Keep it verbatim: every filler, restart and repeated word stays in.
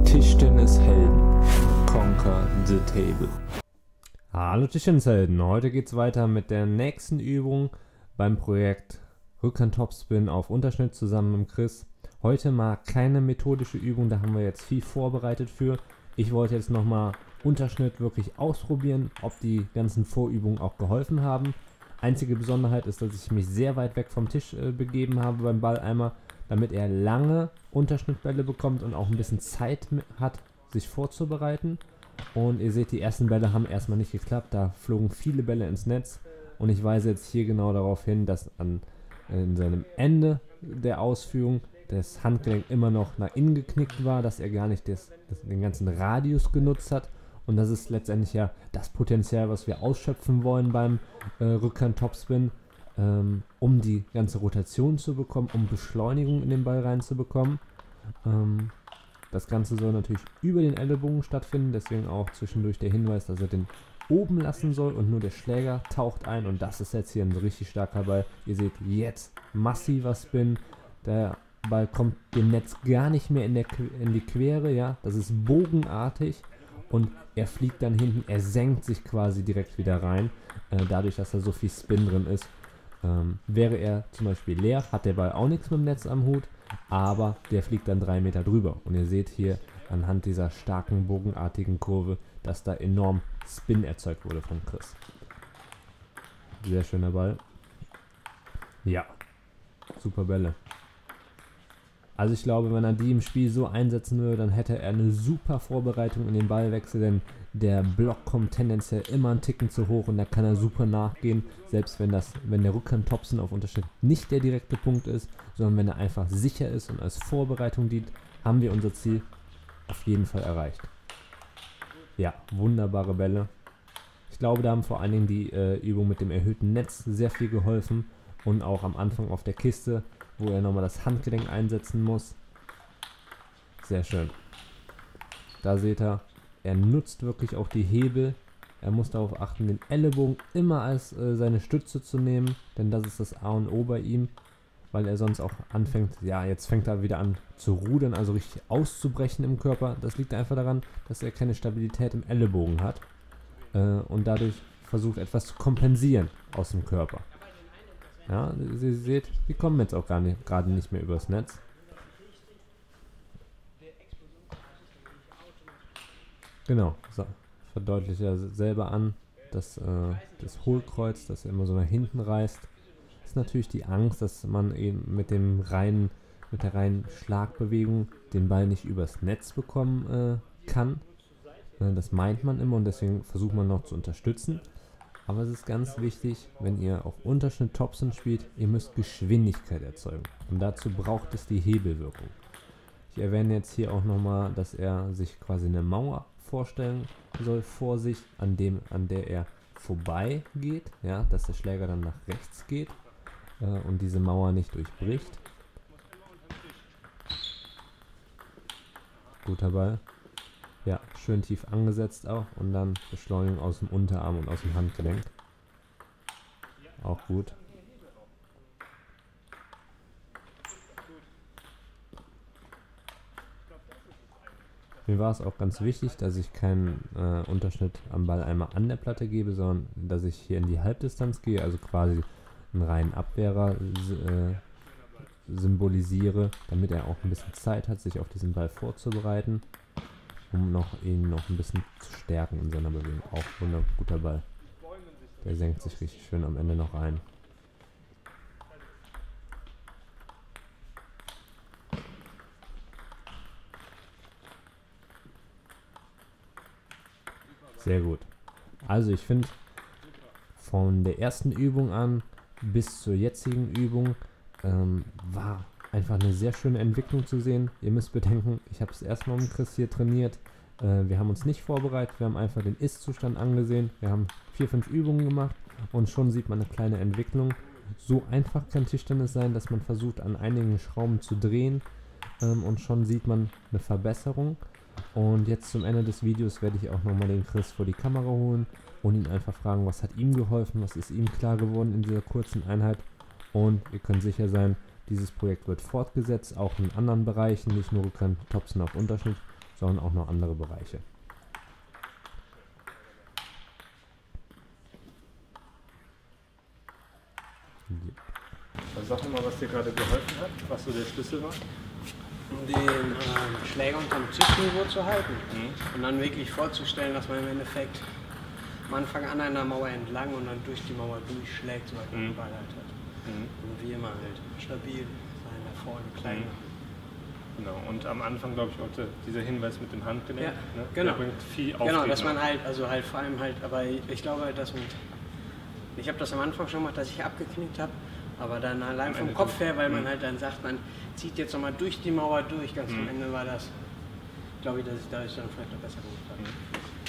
Tischtennishelden. Conquer the Table. Hallo Tischtennishelden, heute geht's weiter mit der nächsten Übung beim Projekt Rückhand Topspin auf Unterschnitt zusammen mit Chris. Heute mal keine methodische Übung, da haben wir jetzt viel vorbereitet für. Ich wollte jetzt nochmal Unterschnitt wirklich ausprobieren, ob die ganzen Vorübungen auch geholfen haben. Einzige Besonderheit ist, dass ich mich sehr weit weg vom Tisch äh, begeben habe beim Balleimer, damit er lange Unterschnittbälle bekommt und auch ein bisschen Zeit hat, sich vorzubereiten. Und ihr seht, die ersten Bälle haben erstmal nicht geklappt, da flogen viele Bälle ins Netz. Und ich weise jetzt hier genau darauf hin, dass an in seinem Ende der Ausführung das Handgelenk immer noch nach innen geknickt war, dass er gar nicht das, das, den ganzen Radius genutzt hat. Und das ist letztendlich ja das Potenzial, was wir ausschöpfen wollen beim äh, Rückhand-Topspin, ähm, um die ganze Rotation zu bekommen, um Beschleunigung in den Ball reinzubekommen. Ähm, das Ganze soll natürlich über den Ellenbogen stattfinden, deswegen auch zwischendurch der Hinweis, dass er den oben lassen soll und nur der Schläger taucht ein, und das ist jetzt hier ein richtig starker Ball. Ihr seht jetzt massiver Spin, der Ball kommt dem Netz gar nicht mehr in, der, in die Quere, ja, das ist bogenartig und er fliegt dann hinten, er senkt sich quasi direkt wieder rein, äh, dadurch, dass da so viel Spin drin ist. Ähm, wäre er zum Beispiel leer, hat der Ball auch nichts mit dem Netz am Hut, aber der fliegt dann drei Meter drüber, und ihr seht hier anhand dieser starken bogenartigen Kurve, dass da enorm Spin erzeugt wurde von Chris. Sehr schöner Ball. Ja, super Bälle. Also ich glaube, wenn er die im Spiel so einsetzen würde, dann hätte er eine super Vorbereitung in den Ballwechsel, denn der Block kommt tendenziell immer einen Ticken zu hoch und da kann er super nachgehen, selbst wenn das, wenn der Rückhand-Topspin auf Unterschnitt nicht der direkte Punkt ist, sondern wenn er einfach sicher ist und als Vorbereitung dient, haben wir unser Ziel auf jeden Fall erreicht. Ja, wunderbare Bälle. Ich glaube, da haben vor allen Dingen die äh, Übungen mit dem erhöhten Netz sehr viel geholfen, und auch am Anfang auf der Kiste, wo er nochmal das Handgelenk einsetzen muss. Sehr schön. Da seht ihr, er nutzt wirklich auch die Hebel. Er muss darauf achten, den Ellenbogen immer als äh, seine Stütze zu nehmen, denn das ist das A und O bei ihm, weil er sonst auch anfängt, ja, jetzt fängt er wieder an zu rudern, also richtig auszubrechen im Körper. Das liegt einfach daran, dass er keine Stabilität im Ellenbogen hat äh, und dadurch versucht, etwas zu kompensieren aus dem Körper. Ja, Sie seht, die kommen jetzt auch gar nicht, gerade nicht mehr übers Netz. Genau, so, verdeutlicht er selber an, dass äh, das Hohlkreuz, das er immer so nach hinten reißt, ist natürlich die Angst, dass man eben mit dem reinen, mit der reinen Schlagbewegung den Ball nicht übers Netz bekommen äh, kann. Äh, das meint man immer, und deswegen versucht man noch zu unterstützen. Aber es ist ganz wichtig, wenn ihr auf Unterschnitt Topspin spielt, ihr müsst Geschwindigkeit erzeugen. Und dazu braucht es die Hebelwirkung. Ich erwähne jetzt hier auch nochmal, dass er sich quasi eine Mauer vorstellen soll vor sich, an, dem, an der er vorbei geht, ja, dass der Schläger dann nach rechts geht äh, und diese Mauer nicht durchbricht. Guter Ball. Ja, schön tief angesetzt auch, und dann Beschleunigung aus dem Unterarm und aus dem Handgelenk. Auch gut. Mir war es auch ganz wichtig, dass ich keinen äh, Unterschnitt am Ball einmal an der Platte gebe, sondern dass ich hier in die Halbdistanz gehe, also quasi einen reinen Abwehrer äh, symbolisiere, damit er auch ein bisschen Zeit hat, sich auf diesen Ball vorzubereiten, um noch ihn noch ein bisschen zu stärken in seiner Bewegung. Auch ein guter Ball. Der senkt sich richtig schön am Ende noch ein. Sehr gut. Also ich finde, von der ersten Übung an bis zur jetzigen Übung ähm, war einfach eine sehr schöne Entwicklung zu sehen. Ihr müsst bedenken, ich habe es erstmal mit Chris hier trainiert. Äh, wir haben uns nicht vorbereitet, wir haben einfach den Ist-Zustand angesehen. Wir haben vier, fünf Übungen gemacht und schon sieht man eine kleine Entwicklung. So einfach kann Tischtennis sein, dass man versucht, an einigen Schrauben zu drehen ähm, und schon sieht man eine Verbesserung. Und jetzt zum Ende des Videos werde ich auch nochmal den Chris vor die Kamera holen und ihn einfach fragen, was hat ihm geholfen, was ist ihm klar geworden in dieser kurzen Einheit. Und ihr könnt sicher sein, dieses Projekt wird fortgesetzt, auch in anderen Bereichen, nicht nur Rückhand Topspin auf Unterschnitt, sondern auch noch andere Bereiche. Also sag mal, was dir gerade geholfen hat, was so der Schlüssel war. Den ähm, Schläger unterm Züchtniveau zu halten Mhm. und dann wirklich vorzustellen, dass man im Endeffekt am Anfang an einer Mauer entlang und dann durch die Mauer durchschlägt, so weit man den Mhm. Ball halt hat. Mhm. Und wie immer halt stabil sein, nach vorne, klein. Genau, und am Anfang glaube ich auch der, dieser Hinweis mit dem Handgelenk, Ja, ne? genau. Der bringt viel Auftrieb. Genau, dass man noch. halt, also halt vor allem halt, aber ich, ich glaube halt, dass mit, ich habe das am Anfang schon gemacht, dass ich abgeknickt habe, aber dann allein Am vom Ende Kopf durch. her, weil man Mhm. halt dann sagt, man zieht jetzt nochmal durch die Mauer durch, ganz Mhm. am Ende war das, glaube ich, dass ich dadurch dann vielleicht noch besser gemacht habe. Mhm.